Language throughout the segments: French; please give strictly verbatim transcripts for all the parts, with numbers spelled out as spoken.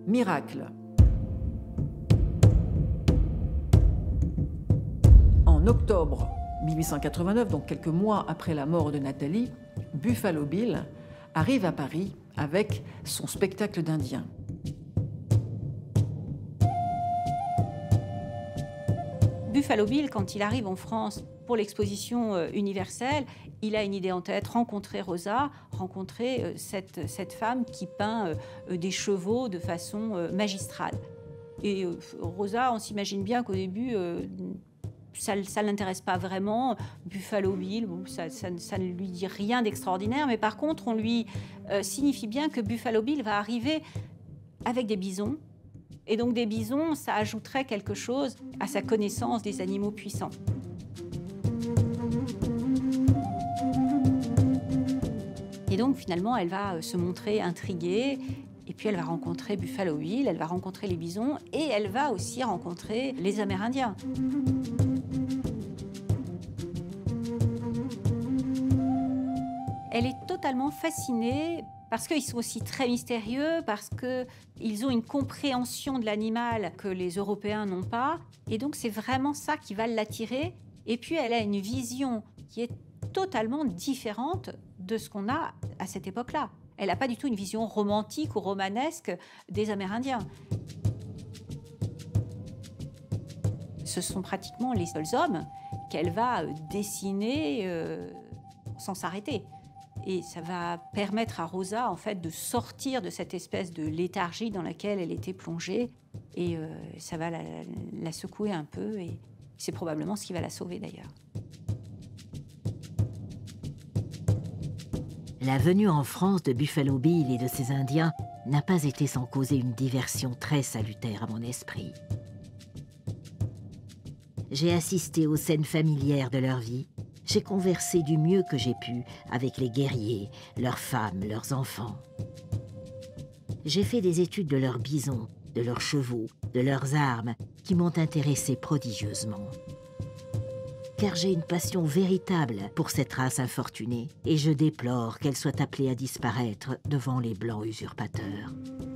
Miracle. En octobre mille huit cent quatre-vingt-neuf, donc quelques mois après la mort de Nathalie, Buffalo Bill arrive à Paris avec son spectacle d'Indien. Buffalo Bill, quand il arrive en France pour l'exposition euh, universelle, il a une idée en tête, rencontrer Rosa, rencontrer euh, cette, cette femme qui peint euh, des chevaux de façon euh, magistrale. Et euh, Rosa, on s'imagine bien qu'au début, euh, ça ne l'intéresse pas vraiment. Buffalo Bill, bon, ça, ça, ça ne lui dit rien d'extraordinaire, mais par contre, on lui euh, signifie bien que Buffalo Bill va arriver avec des bisons. Et donc des bisons, ça ajouterait quelque chose à sa connaissance des animaux puissants. Et donc finalement, elle va se montrer intriguée, et puis elle va rencontrer Buffalo Bill, elle va rencontrer les bisons, et elle va aussi rencontrer les Amérindiens. Elle est totalement fascinée parce qu'ils sont aussi très mystérieux, parce qu'ils ont une compréhension de l'animal que les Européens n'ont pas. Et donc, c'est vraiment ça qui va l'attirer. Et puis, elle a une vision qui est totalement différente de ce qu'on a à cette époque-là. Elle n'a pas du tout une vision romantique ou romanesque des Amérindiens. Ce sont pratiquement les seuls hommes qu'elle va dessiner euh, sans s'arrêter. Et ça va permettre à Rosa, en fait, de sortir de cette espèce de léthargie dans laquelle elle était plongée. Et euh, ça va la, la secouer un peu. Et c'est probablement ce qui va la sauver, d'ailleurs. La venue en France de Buffalo Bill et de ses Indiens n'a pas été sans causer une diversion très salutaire à mon esprit. J'ai assisté aux scènes familières de leur vie. J'ai conversé du mieux que j'ai pu avec les guerriers, leurs femmes, leurs enfants. J'ai fait des études de leurs bisons, de leurs chevaux, de leurs armes, qui m'ont intéressé prodigieusement. Car j'ai une passion véritable pour cette race infortunée, et je déplore qu'elle soit appelée à disparaître devant les Blancs usurpateurs.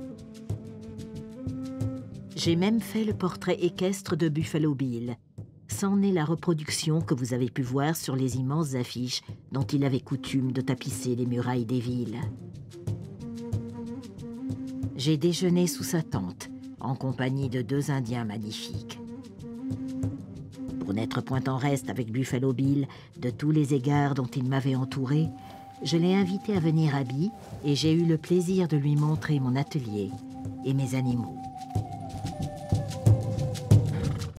J'ai même fait le portrait équestre de Buffalo Bill. C'en est la reproduction que vous avez pu voir sur les immenses affiches dont il avait coutume de tapisser les murailles des villes. J'ai déjeuné sous sa tente, en compagnie de deux Indiens magnifiques. Pour n'être point en reste avec Buffalo Bill de tous les égards dont il m'avait entouré, je l'ai invité à venir à By et j'ai eu le plaisir de lui montrer mon atelier et mes animaux.